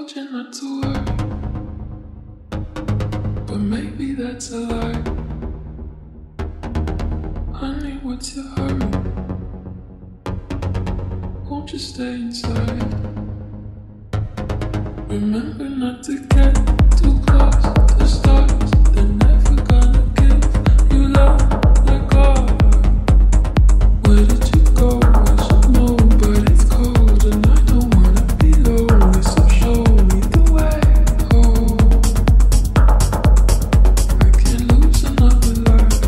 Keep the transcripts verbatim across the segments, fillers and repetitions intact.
told you not to worry, but maybe that's a lie. Honey, what's your hurry? Won't you stay inside? Remember not to get too close to stars. They're never gonna give you love like ours. Where did you go? I should know, but it's cold and I don't wanna be lonely, so show me the way home. I can't lose another life.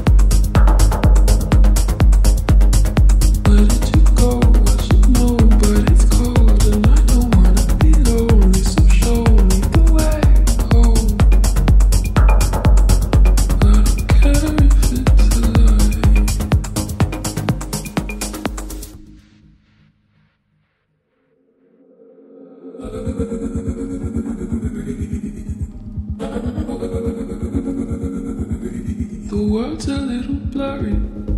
Where did you go? I should know, but it's cold and I don't wanna be lonely, so show me the way home. I don't care if it's a lie. The world's a little blurry,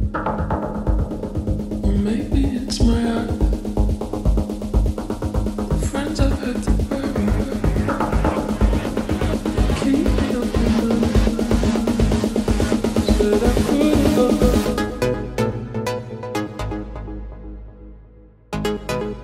or maybe it's my eyes. Friends I've had to bury, keep me up in my mind. Said I couldn't go.